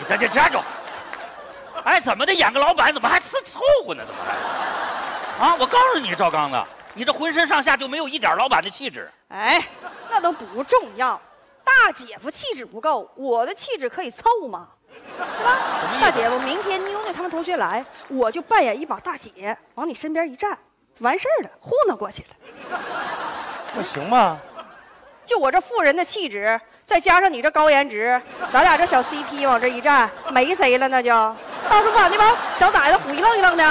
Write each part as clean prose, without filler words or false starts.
你在这站住！哎，怎么的，演个老板怎么还凑合呢？怎么还？啊！我告诉你，赵刚子，你这浑身上下就没有一点老板的气质。 哎，那都不重要。大姐夫气质不够，我的气质可以凑吗？对吧？大姐夫，明天妞妞他们同学来，我就扮演一把大姐，往你身边一站，完事儿了，糊弄过去了。 那行吧？ 就我这妇人的气质，再加上你这高颜值，咱俩这小 CP 往这一站，没谁了，那就到时候把那帮小崽子唬一愣一愣的。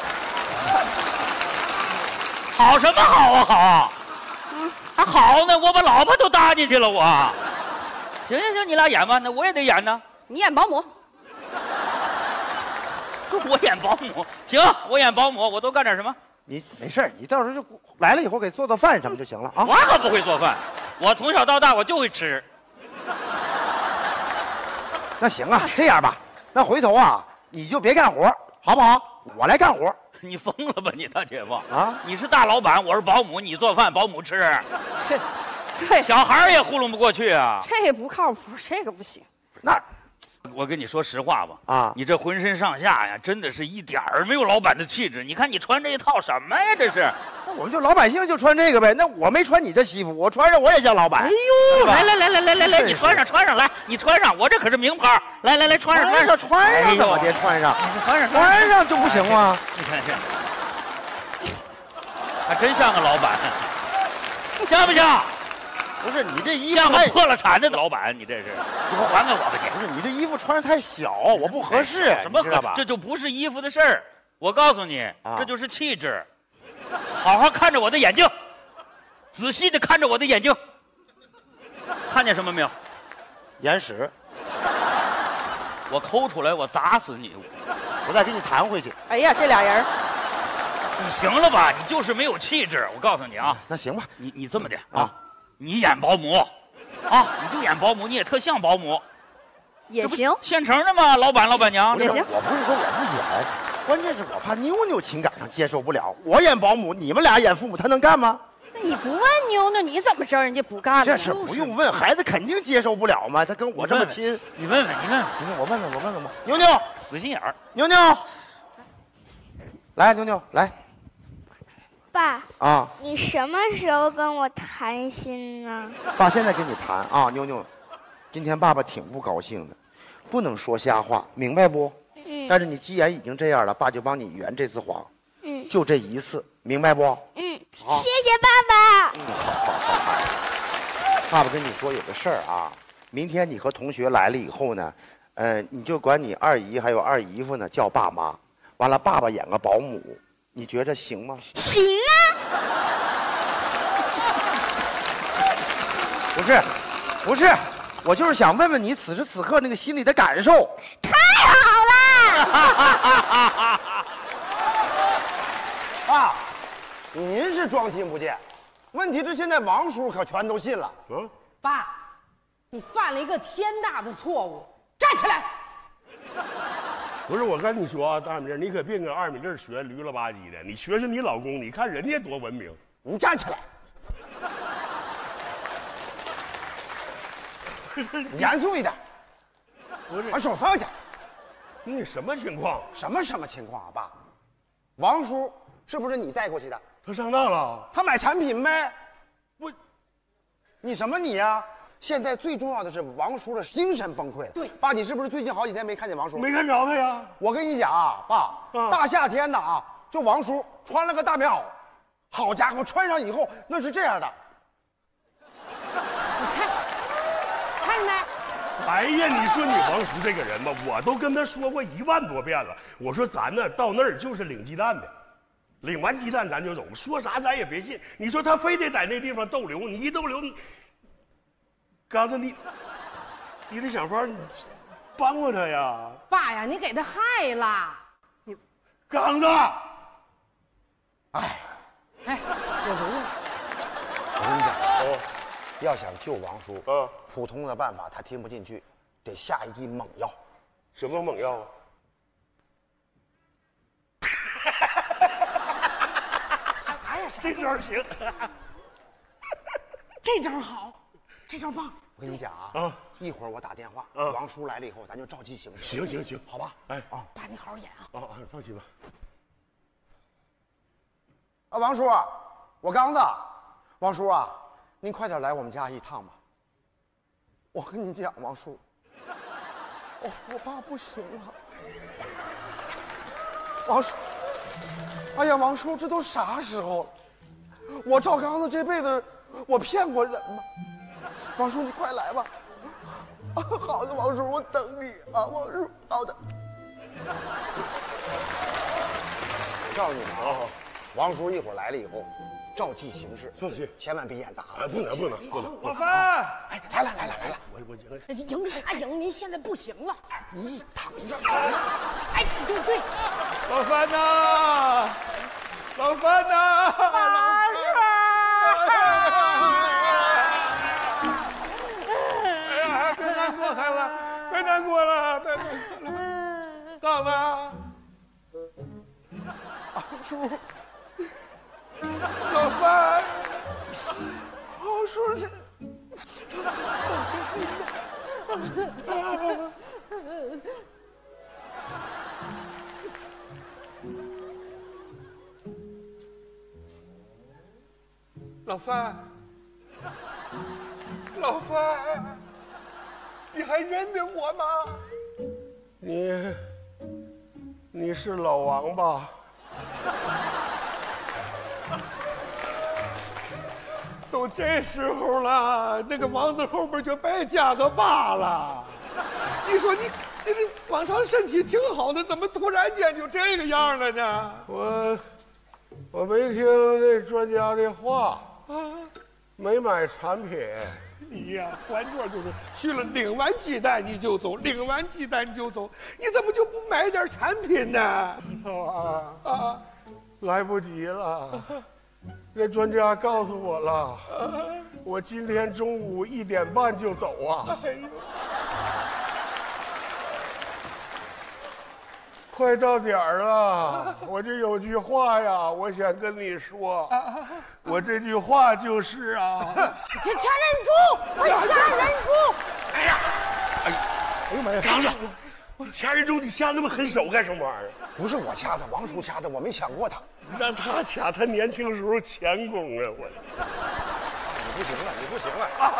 好什么好啊好？还好呢，我把老婆都搭进去了，我。行，你俩演吧，那我也得演呢。 你演保姆， 我演保姆，行，我演保姆，我都干点什么？ 你没事，你到时候就来了以后给做饭什么就行了啊。 我可不会做饭，我从小到大我就会吃。 那行啊，这样吧，那回头啊你就别干活，好不好？我来干活。 你疯了吧你大姐夫啊？ 你是大老板，我是保姆，你做饭保姆吃， 这小孩也糊弄不过去啊。 这个不靠谱，这个不行。 那我跟你说实话吧， 啊， 你这浑身上下呀，真的是一点儿没有老板的气质。你看你穿这一套什么呀？这是？ 那我们就老百姓就穿这个呗。那我没穿你这西服，我穿上我也像老板。 哎呦，来，你穿上来，你穿上，我这可是名牌。来，穿上怎么的？穿上，穿上就不行吗？ 你看这，还真像个老板，像不像？ 不是你这衣服像个破了产的老板，你这是？你给我还给我吧你！ 不是你这衣服穿的太小，我不合适。 什么合？ 吧？ 这就不是衣服的事儿。我告诉你，这就是气质。好好看着我的眼睛，仔细的看着我的眼睛，看见什么没有？ 眼屎。 我抠出来，我砸死你！ 我再给你弹回去。 哎呀，这俩人， 你行了吧？你就是没有气质。我告诉你啊， 那行吧， 你这么的啊。你演保姆，啊，你就演保姆，你也特像保姆， 也行， 现成的嘛，老板娘也行。 我不是说我不演，关键是我怕妞妞情感上接受不了。我演保姆，你们俩演父母，他能干吗？ 那你不问妞妞，你怎么知道人家不干呢？ 这事不用问，孩子肯定接受不了嘛。他跟我这么亲， 你问问， 我问问吧。妞妞， 死心眼儿， 妞妞，来，妞妞来。 爸啊， 你什么时候跟我谈心呢？ 爸现在跟你谈啊，妞妞，今天爸爸挺不高兴的，不能说瞎话，明白不？但是你既然已经这样了，爸就帮你圆这次谎。就这一次，明白不？ 好，谢谢爸爸。 好。爸爸跟你说有个事儿啊，明天你和同学来了以后呢，你就管你二姨还有二姨夫呢叫爸妈，完了爸爸演个保姆。你觉着行吗？ 行啊！ 不是，我就是想问问你此时此刻那个心里的感受。 太好了！ 爸，您是装听不见，问题是现在王叔可全都信了。 爸，你犯了一个天大的错误，站起来！ 不是我跟你说啊，大米粒，你可别跟二米粒学驴了吧唧的，你学学你老公，你看人家多文明。 你站起来，严肃一点。 不是， 把手放下。 你什么情况？ 什么情况啊，爸？王叔是不是你带过去的？ 他上当了？ 他买产品呗。你什么你呀？现在最重要的是王叔的精神崩溃了。 对， 爸，你是不是最近好几天没看见王叔？ 没看着他呀。 我跟你讲啊，爸，大夏天的啊，就王叔穿了个大棉袄，好家伙，穿上以后那是这样的。 你看见没？ 哎呀，你说你王叔这个人吧，我都跟他说过10000多遍了。我说咱呢到那儿就是领鸡蛋的，领完鸡蛋咱就走，说啥咱也别信。你说他非得在那地方逗留，你一逗留，刚才你得想法，你帮帮他呀。 爸呀，你给他害了。 刚子， 哎， 有主意。 我跟你讲，要想救王叔，普通的办法他听不进去，得下一剂猛药。 什么猛药啊？ 啥呀？ 这招行， 这招好，这招棒。 我跟你讲啊，一会儿我打电话，王叔来了以后，咱就照计行事。 行， 好吧？ 哎啊， 爸，你好好演啊！ 放心吧。 啊，王叔，我刚子，王叔啊，您快点来我们家一趟吧。我跟你讲，王叔，我爸不行了。王叔，哎呀，王叔，这都啥时候了？我赵刚子这辈子我骗过人吗？王叔，你快来吧！啊，好的，王叔，我等你啊，王叔，好的。我告诉你们啊，王叔一会儿来了以后，照计行事， 放心， 千万别演砸了。 不能。 老范， 哎，来了！ 我赢啥赢？您现在不行了。 你躺下。 哎，对， 老范呐，老范呐， 王叔。 别难过，孩子，别难过了，刚子， 王叔， 老范， 王叔这。 老范，你还认得我吗？ 你是老王吧？ 都这时候了，那个王字后边就别加个爸了。你说你这往常身体挺好的，怎么突然间就这个样了呢？ 我没听那专家的话啊，没买产品。 你呀，换桌就是去了，领完鸡蛋你就走，领完鸡蛋你就走，你怎么就不买点产品呢？ 来不及了。那专家告诉我了，我今天中午1点半就走啊。快到点儿了，我这有句话呀，我想跟你说。我这句话就是啊， 这掐忍住，快掐忍住！ 哎呀妈呀，刚子，你掐人中你掐那么狠手干什么玩意儿？ 不是我掐的，王叔掐的，我没抢过他。 让他掐，他年轻时候前功啊！我， 你不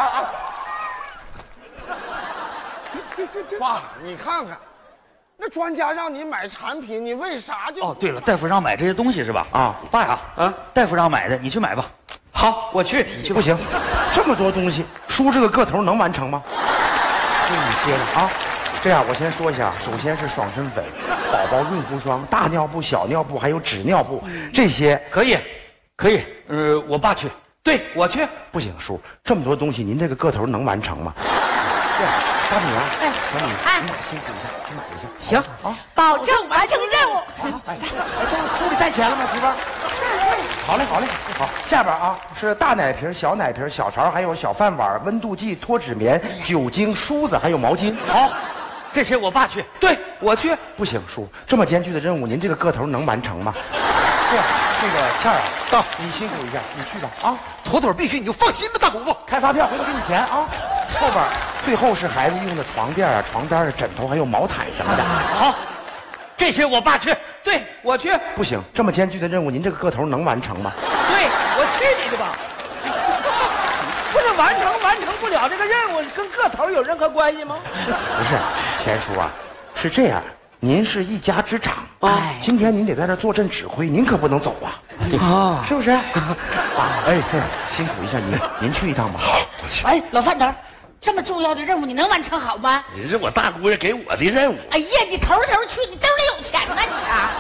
行了！爸，你看看，那专家让你买产品，你为啥就…… 哦，对了，大夫让买这些东西是吧？啊，爸呀，大夫让买的，你去买吧。好，我去，你去。 不行，这么多东西，叔这个个头能完成吗？就你接了啊！这样，我先说一下，首先是爽身粉、宝宝孕妇霜、大尿布、小尿布，还有纸尿布，这些可以。我爸去，对我去。 不行，叔，这么多东西，您这个个头能完成吗？对，大女儿，小米，你俩辛苦一下，去买一下。 行啊，保证完成任务。 好，哎，手里带钱了吗，媳妇儿？好嘞，好，下边啊是大奶瓶、小奶瓶、小勺，还有小饭碗、温度计、脱脂棉、酒精、梳子，还有毛巾。 好，这些我爸去，对我去。 不行，叔，这么艰巨的任务，您这个个头能完成吗？这样，这个倩儿啊，到你辛苦一下，你去吧啊，妥妥必须，你就放心吧，大姑父，开发票回头给你钱啊。后边最后是孩子用的床垫啊、床单啊、枕头，还有毛毯什么的。 好，这些我爸去，对我去。 不行，这么艰巨的任务，您这个个头能完成吗？ 对，我去你的吧！不是完成不了这个任务，跟个头有任何关系吗？ 不是，钱叔啊，是这样，您是一家之长啊，今天您得在这坐镇指挥，您可不能走啊， 啊， 是不是？哎，这样辛苦一下您去一趟吧。好， 哎，老范头，这么重要的任务你能完成好吗？ 你是我大姑爷给我的任务。 哎呀，你头去，你兜里有钱吗你啊？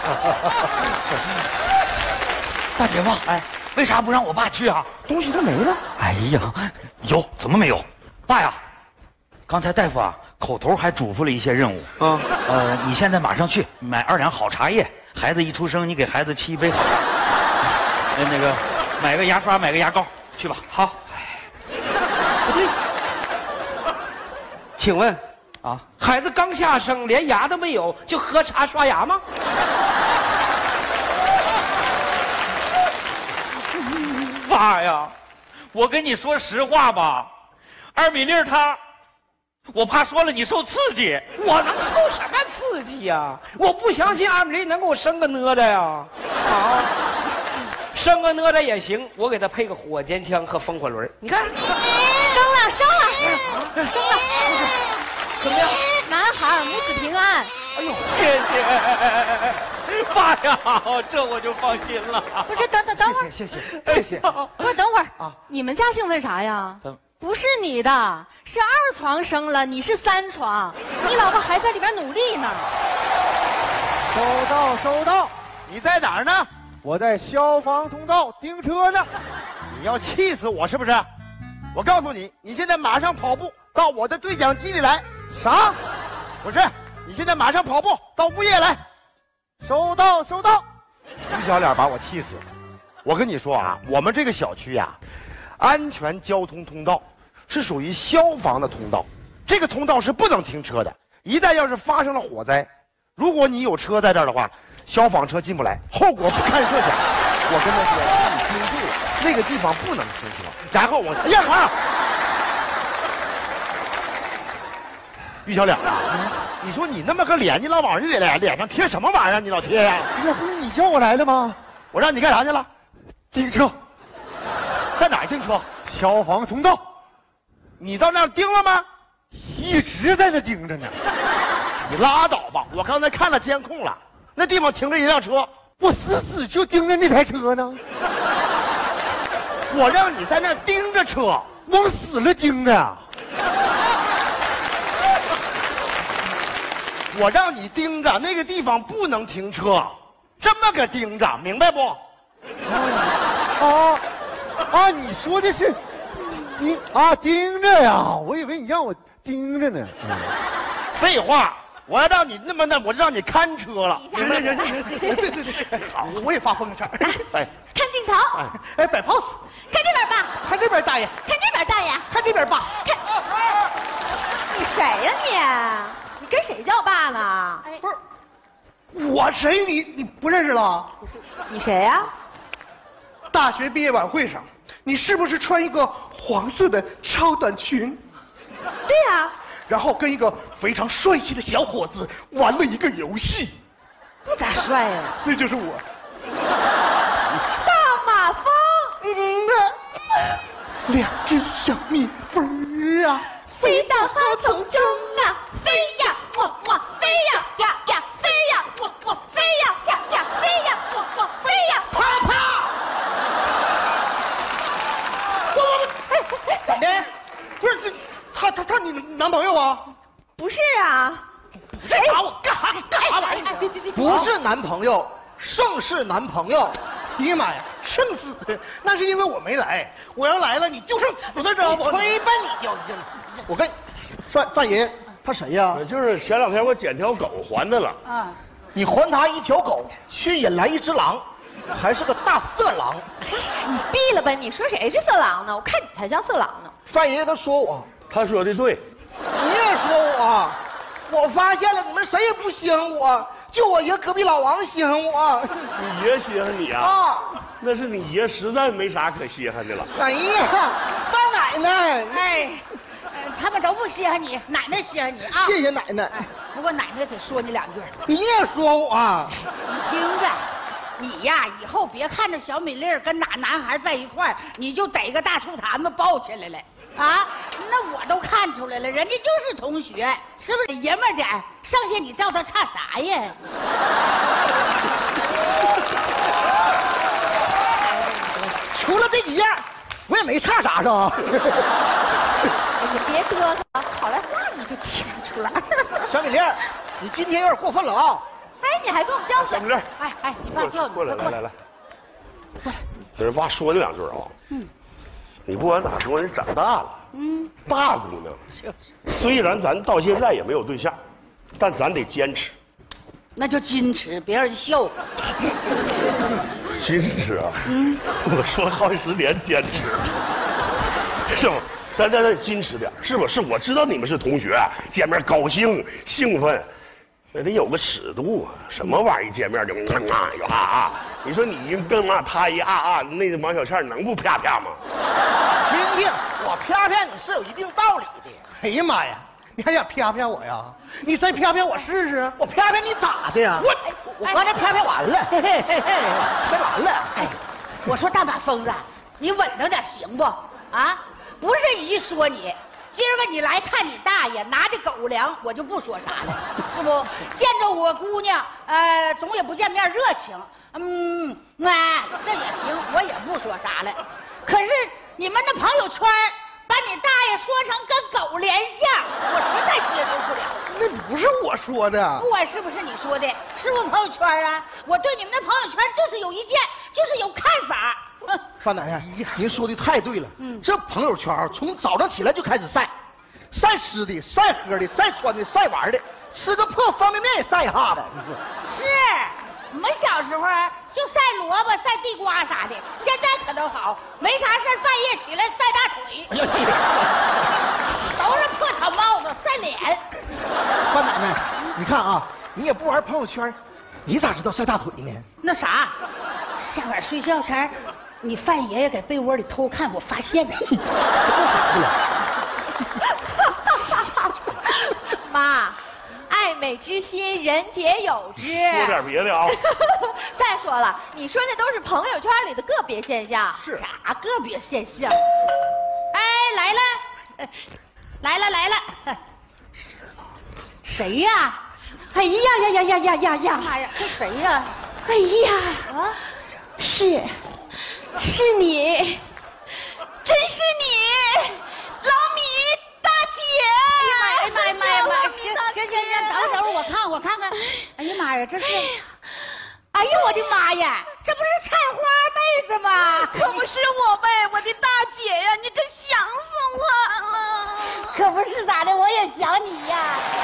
大姐夫，哎，为啥不让我爸去啊？ 东西都没了。 哎呀，有怎么没有？爸呀，刚才大夫啊口头还嘱咐了一些任务啊。你现在马上去买2两好茶叶，孩子一出生你给孩子沏一杯好茶。那个买个牙刷，买个牙膏，去吧。好。 请问，啊，孩子刚下生，连牙都没有，就喝茶刷牙吗？ 爸呀，我跟你说实话吧二米粒他，我怕说了你受刺激。我能受什么刺激呀？我不相信二米粒能给我生个哪吒呀！好，生个哪吒也行，我给他配个火箭枪和风火轮。你看， 生了，怎么样？男孩，母子平安。 哎呦，谢谢爸呀，这我就放心了。 不是，等会儿， 谢谢。 不是，等会儿啊，你们家姓为啥呀？不是你的，是2床生了，你是3床，你老婆还在里边努力呢。 收到，你在哪儿呢？我在消防通道盯车呢。你要气死我是不是？我告诉你，你现在马上跑步到我的对讲机里来。啥？不是，你现在马上跑步到物业来。收到。于小脸把我气死。我跟你说啊，我们这个小区呀，安全交通通道是属于消防的通道，这个通道是不能停车的。一旦要是发生了火灾，如果你有车在这儿的话，消防车进不来，后果不堪设想。我跟他说，你听住了，那个地方不能停车。然后我，哎呀妈！于小脸啊，你说你那么个脸，你老往人脸上贴什么玩意儿？你老贴呀？这不是你叫我来的吗？我让你干啥去了？盯车。在哪儿盯车？消防通道。你到那儿盯了吗？一直在那盯着呢。你拉倒吧！我刚才看了监控了，那地方停着一辆车，我死就盯着那台车呢。我让你在那儿盯着车，往死了盯着呀！我让你盯着那个地方不能停车，这么个盯着，明白不？你说的是盯着呀？我以为你让我盯着呢。废话，我要让你我让你看车了。 行，对，好，我也发朋友圈。 看镜头， 摆 pose， 看这边爸， 看这边大爷， 看这边大爷， 看这边爸。 你谁呀你跟谁叫爸呢？ 不是，我谁你不认识了？ 你谁呀？ 大学毕业晚会上，你是不是穿一个黄色的超短裙？ 对呀。 然后跟一个非常帅气的小伙子玩了一个游戏。 不咋帅呀。 那就是我。 大马蜂。 2只小蜜蜂啊， 飞到花丛中啊，飞呀，我飞呀，呀飞呀，我飞呀，呀飞呀，我飞呀， 啪啪！怎的？不是这，他你男朋友啊？ 不是啊。 你在打我干啥玩意儿？不是男朋友，盛世男朋友。哎呀妈呀，盛死！那是因为我没来，我要来了，你就剩死了，知道不？ 吹吧你就！ 我跟范爷，他谁呀？ 就是前2天我捡条狗还他了。 啊， 你还他一条狗，却引来一只狼，还是个大色狼。 你闭了吧！你说谁是色狼呢？我看你才像色狼呢。 范爷他说我， 他说的对。 你也说我发现了，你们谁也不稀罕我，就我爷隔壁老王稀罕我。 你爷稀罕你啊？那是你爷实在没啥可稀罕的了。 哎呀，范奶奶， 哎，他们都不稀罕你，奶奶稀罕你啊！ 谢谢奶奶。 不过奶奶得说你2句。 你也说我。 你听着，你呀以后别看着小米粒跟哪男孩在一块儿，你就逮个大树坛子抱起来了。啊，那我都看出来了，人家就是同学，是不是爷们儿点？剩下你叫他差啥呀？ 除了这几样，我也没差啥是吧？ 你别嘚瑟，好来话你就听出来。 小米粒，你今天有点过分了啊！ 哎，你还跟我叫小米粒， 哎，你爸叫你过来，来。这爸说你2句啊。你不管咋说，人长大了。大姑娘，虽然咱到现在也没有对象，但咱得坚持。 那就矜持，别让人笑话。 矜持啊！我说了好几10年坚持，是不？咱得矜持点，是不是？我知道你们是同学，见面高兴兴奋，那得有个尺度啊！什么玩意儿一见面就你说你一跟他一那王小倩能不啪啪吗？ 明定，我啪啪你是有一定道理的。哎呀妈呀，你还想啪啪我呀？你再啪啪我试试？我啪啪你咋的呀？我刚才啪啪完了，嘿嘿嘿嘿，啪完了。 哎，我说大马疯子，你稳当点行不？啊，不是一说你。今儿个你来看你大爷拿的狗粮，我就不说啥了，是不？见着我姑娘，总也不见面热情，这也行，我也不说啥了。可是你们的朋友圈把你大爷说成跟狗连相，我实在接受不了。 那不是我说的， 不管是不是你说的，是不是朋友圈啊？我对你们的朋友圈就是有意见，就是有看法。 范奶奶，您说的太对了。这朋友圈从早上起来就开始晒，晒吃的，晒喝的，晒穿的，晒玩的，吃个破方便面也晒一下子。 是，我们小时候就晒萝卜、晒地瓜啥的，现在可都好，没啥事半夜起来晒大腿，都是破草帽子晒脸。 范奶奶，你看啊，你也不玩朋友圈，你咋知道晒大腿呢？ 那啥，上晚睡觉前，你范爷爷在被窝里偷看，我发现了。 妈，爱美之心，人皆有之。 说点别的啊。 再说了，你说那都是朋友圈里的个别现象。 是啥个别现象？哎，来了，谁呀？ 哎呀！ 妈呀，这谁呀？ 哎呀，是你，真是你，老米大姐！ 哎呀妈呀！行，等会儿我看看。哎呀妈呀，这是！哎呀我的妈呀，这不是菜花妹子吗？ 可不是我呗，我的大姐呀，你可想死我了！ 可不是咋的，我也想你呀。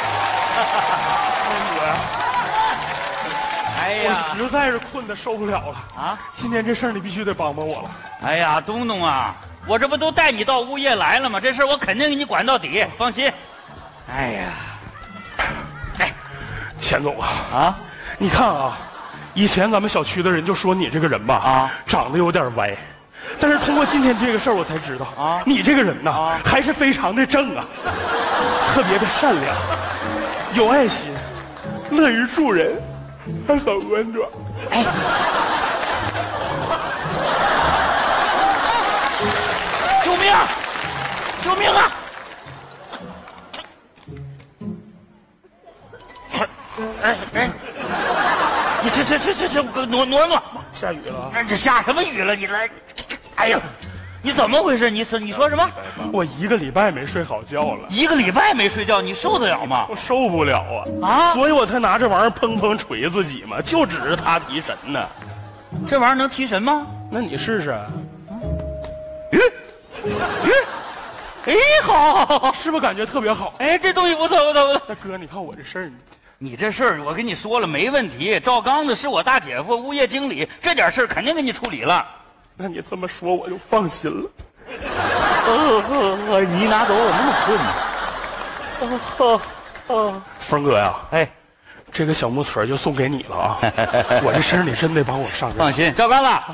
哎呀，我实在是困得受不了了啊！今天这事儿你必须得帮帮我了。 哎呀，东东啊，我这不都带你到物业来了吗？这事儿我肯定给你管到底，放心。哎呀， 哎，钱总啊，你看啊，以前咱们小区的人就说你这个人吧，长得有点歪，但是通过今天这个事儿，我才知道你这个人呐，还是非常的正啊，特别的善良，有爱心，乐于助人。还很温暖。哎， 救命！救命啊！哎，你这挪， 下雨了。 这下什么雨了？你来，哎呀，你怎么回事？你说什么？ 我1个礼拜没睡好觉了。 1个礼拜没睡觉，你受得了吗？ 我受不了啊！所以我才拿这玩意儿砰捶自己嘛，就指着它提神呢。 这玩意儿能提神吗？ 那你试试。好，是不是感觉特别好？ 哎，这东西不错。 大哥，你看我这事儿， 你这事儿我跟你说了没问题。赵刚子是我大姐夫，物业经理，这点事儿肯定给你处理了。 那你这么说我就放心了。 你哪走？我那么困。峰哥呀， 哎， 这个小木锤就送给你了啊！我这事儿你真得帮我上。 放心，赵刚子，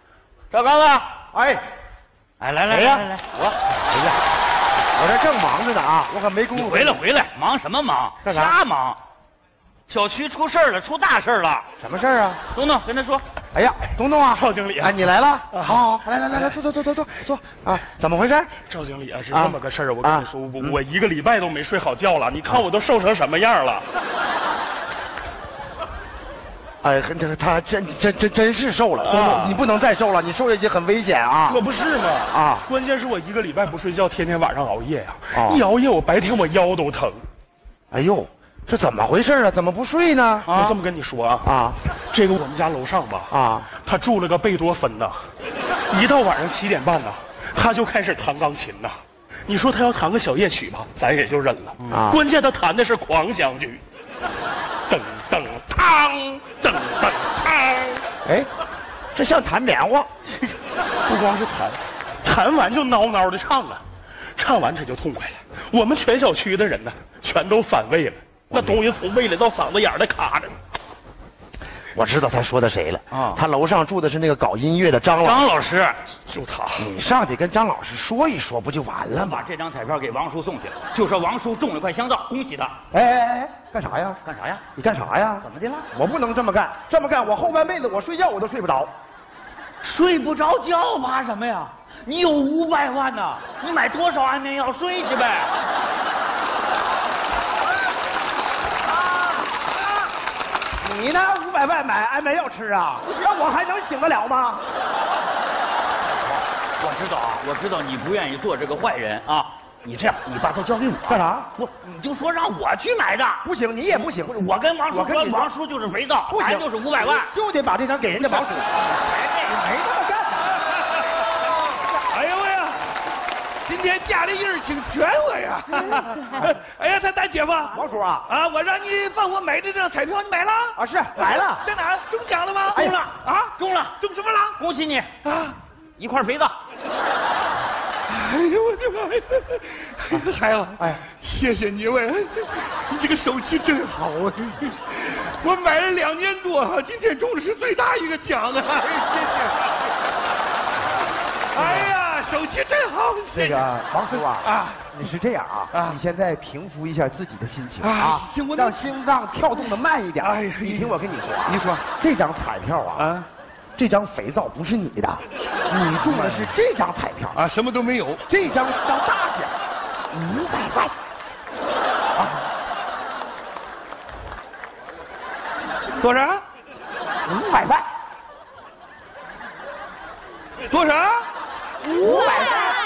哎， 来， 我这正忙着呢啊，我可没工夫。 回来，忙什么忙？ 干啥忙？小区出事儿了，出大事儿了。 什么事儿啊？ 东东跟他说。 哎呀，东东啊， 赵经理， 哎，你来了。好，来，坐啊！怎么回事？ 赵经理啊，是这么个事儿。我跟你说，我1个礼拜都没睡好觉了。你看我都瘦成什么样了？ 哎，他真是瘦了。东东，你不能再瘦了，你瘦下去很危险啊！ 可不是嘛啊！关键是我1个礼拜不睡觉，天天晚上熬夜呀。一熬夜，我白天我腰都疼。 哎呦！这怎么回事啊？怎么不睡呢？ 我这么跟你说啊，这个我们家楼上吧，他住了个贝多芬呐，一到晚上7点半呐，他就开始弹钢琴呐。你说他要弹个小夜曲吧，咱也就忍了。关键他弹的是狂想曲，噔噔嘡，噔噔嘡。 哎，这像弹棉花， 不光是弹完就挠挠的唱啊，唱完他就痛快了。我们全小区的人呢，全都反胃了。那东西从胃里到嗓子眼儿的卡着， 我知道他说的谁了啊？他楼上住的是那个搞音乐的张老师， 就他。 你上去跟张老师说一说，不就完了吗？ 把这张彩票给王叔送去了，就说王叔中了块香皂，恭喜他。 哎，干啥呀？ 干啥呀？ 你干啥呀？ 怎么的了？ 我不能这么干，这么干我后半辈子我睡觉我都睡不着。 睡不着觉怕什么呀？你有500万呢，你买多少安眠药睡去呗。 你呢？500万买安眠药吃啊？让我还能醒得了吗？ 我知道你不愿意做这个坏人啊。你这样，你把它交给我干啥？ 你就说让我去买的。 不行，你也不行。 我跟王叔说，王叔就是肥皂， 不行， 就是500万， 就得把这张给人家王叔。没这么干。 哎呀喂呀，今天家里人挺全我呀。哎呀，大姐夫， 王叔啊， 我让你帮我买这张彩票，你买了？ 啊，是买了。 在哪儿？中奖了吗？ 中了啊， 中了， 中什么了？ 恭喜你啊！1块肥皂。 哎呦我的妈呀！孩子，哎，谢谢你喂，你这个手气真好啊！我买了2年多，今天中的是最大一个奖啊！谢谢。哎呀，手气真好！ 这个王叔啊，你是这样啊，你现在平复一下自己的心情啊，让心脏跳动的慢一点。哎呀，你听我跟你说，你说这张彩票啊，这张肥皂不是你的，你中的是这张彩票啊，什么都没有。 这张是张大奖，500万。 多少 ？500万。 多少 ？500万。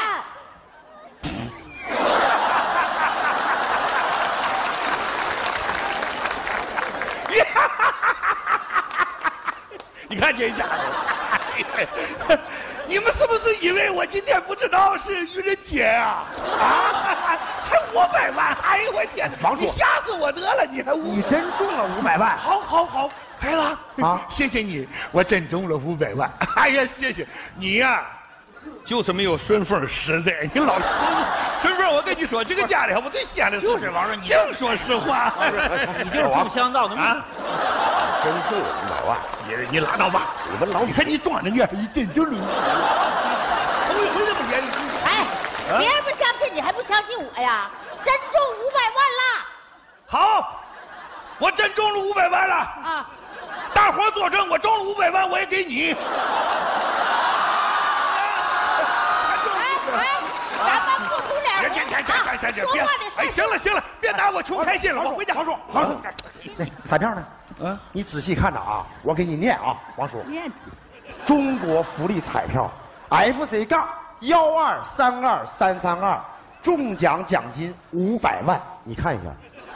你看这家伙，你们是不是以为我今天不知道是愚人节啊？还500万！哎呦我天！ 王叔， 你吓死我得了！你还你真中了500万！ 好，开了啊！谢谢你，我真中了500万！哎呀，谢谢你呀，就是没有顺风实在。你老顺风，我跟你说，这个家里我最闲的就是王叔，你净说实话。 你就是中香皂的啊！ 真中了500万！ 你拉倒吧！你看你装的你真就是。 哎，别人不相信你还不相信我呀？真中500万了！ 好，我真中了500万了啊！大伙作证，我中了500万，我也给你。 咱们不出脸。 别！哎，行了，别拿我穷开心了，我回家。 王叔，彩票呢？你仔细看着啊，我给你念啊，王叔。念。中国福利彩票 FC-1232332，中奖奖金500万，你看一下。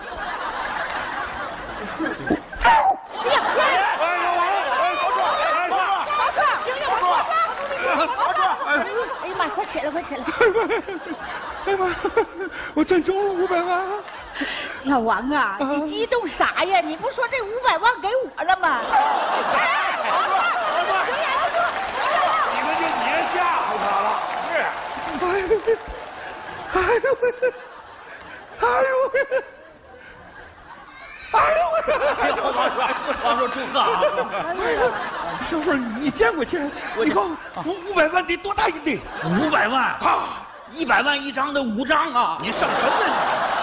哎呀妈，快起来！ 哎呀妈，我真中了500万！ 老王啊，你激动啥呀？你不说这500万给我了吗？ 你们就别吓唬他了。 是。 王叔祝贺啊！ 师傅，你见过钱？你告诉我，500万得多大一堆 ？500万啊！100万1张的5张啊！ 你上什么呢？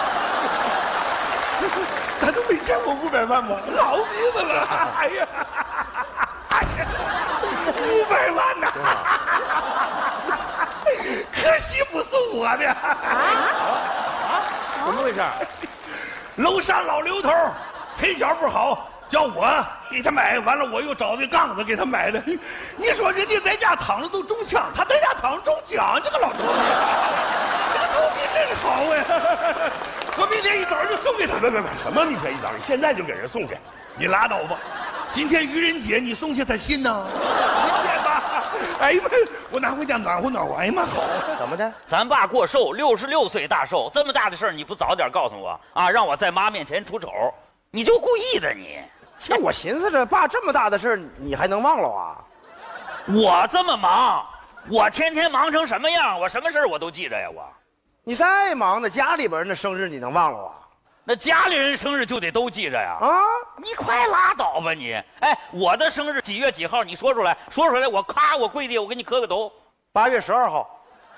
咱都没见过500万吗？老鼻子了！哎呀，500万呐！可惜不是我的。 怎么回事？ 楼上老刘头腿脚不好，叫我给他买，完了我又找那杠子给他买的。你说人家在家躺着都中枪，他在家躺着中奖，这个老头子，这个头皮真好呀！我明天一早就送给他。 别，什么明天一早？你现在就给人送去？ 你拉倒吧！今天愚人节，你送去他信呢？明天吧。哎呀妈，我拿回家暖和暖和。哎呀妈，好！ 怎么的？ 咱爸过寿，66岁大寿，这么大的事儿你不早点告诉我啊？让我在妈面前出丑，你就故意的你。 那我寻思着，爸这么大的事儿，你还能忘了啊？ 我这么忙，我天天忙成什么样？我什么事儿我都记着呀！我， 你再忙呢，家里边人的生日你能忘了啊？ 那家里人生日就得都记着呀。 啊， 你快拉倒吧你！哎，我的生日几月几号？你说出来，说出来，我咔，我跪地，我给你磕个头。 8月12号。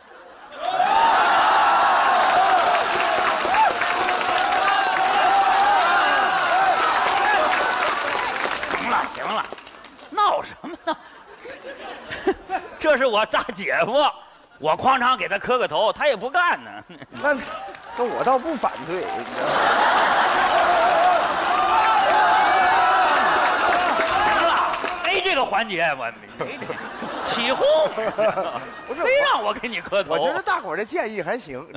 行了，闹什么呢？这是我大姐夫，我哐当给他磕个头，他也不干呢。 那我倒不反对。 行了，没这个环节，我没这个起哄，不是非让我给你磕头。 我觉得大伙儿的建议还行。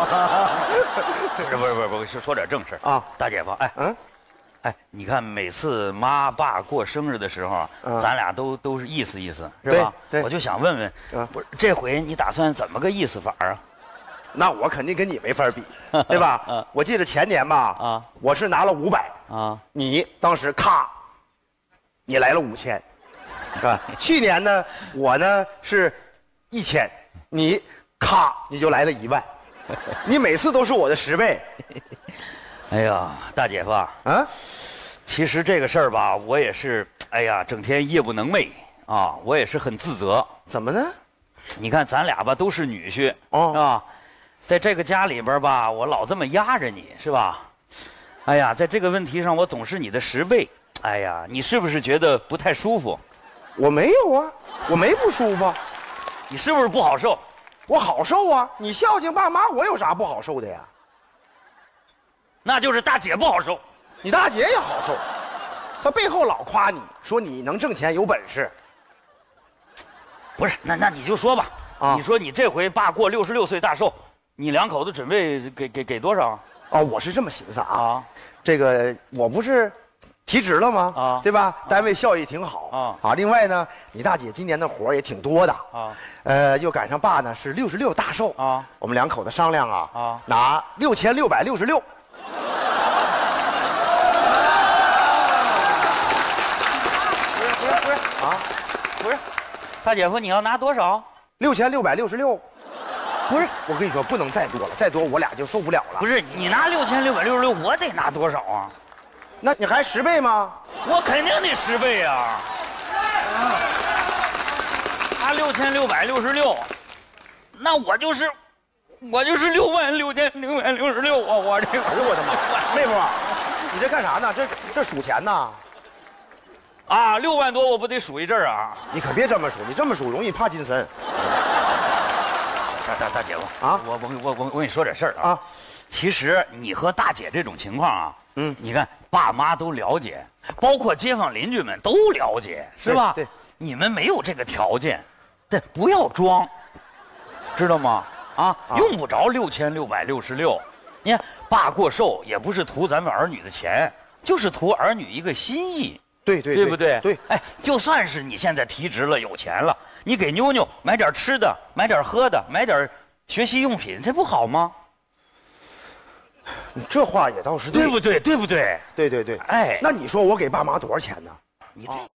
不是，说点正事啊，大姐夫，哎，哎，你看每次妈爸过生日的时候，咱俩都是意思意思，是吧？ 对， 我就想问问，不是这回你打算怎么个意思法啊？ 那我肯定跟你没法比，对吧？我记得前年吧，我是拿了500啊，你当时咔，你来了5000，是吧？去年呢，我呢是1000，你咔你就来了1万，你每次都是我的10倍。 哎呀，大姐夫啊，其实这个事儿吧，我也是，哎呀，整天夜不能寐啊，我也是很自责。 怎么呢？ 你看咱俩吧，都是女婿，是吧？在这个家里边吧，我老这么压着你，是吧？哎呀，在这个问题上，我总是你的10倍。哎呀，你是不是觉得不太舒服？ 我没有啊，我没不舒服。 你是不是不好受？ 我好受啊！你孝敬爸妈，我有啥不好受的呀？ 那就是大姐不好受， 你大姐也好受，她背后老夸你说你能挣钱有本事。 不是，那你就说吧，你说你这回爸过66岁大寿，你2口子准备给多少？ 哦，我是这么寻思啊，这个我不是提职了吗？对吧？单位效益挺好啊。另外呢，你大姐今年的活也挺多的又赶上爸呢是66大寿我们2口子商量拿6666。 不是，大姐夫，你要拿多少 ？6666。不是，我跟你说，不能再多了，再多我俩就受不了了。 不是，你拿6666，我得拿多少啊？ 那你还10倍吗？ 我肯定得10倍啊！他6666，那我就是66666啊！我这个， 哎呦我的妈！妹夫，你这干啥呢？这数钱呢？ 啊，6万多，我不得数一阵儿啊！ 你可别这么数，你这么数容易帕金森。 大姐夫啊，我跟你说点事儿啊。其实你和大姐这种情况啊，你看爸妈都了解，包括街坊邻居们都了解，是吧？对，你们没有这个条件，对，不要装，知道吗？用不着6666。你看爸过寿也不是图咱们儿女的钱，就是图儿女一个心意。对不对？对，哎，就算是你现在提职了，有钱了，你给妞妞买点吃的，买点喝的，买点学习用品，这不好吗？ 你这话也倒是对不对？对不对？ 对。哎，那你说我给爸妈多少钱呢？ 你这。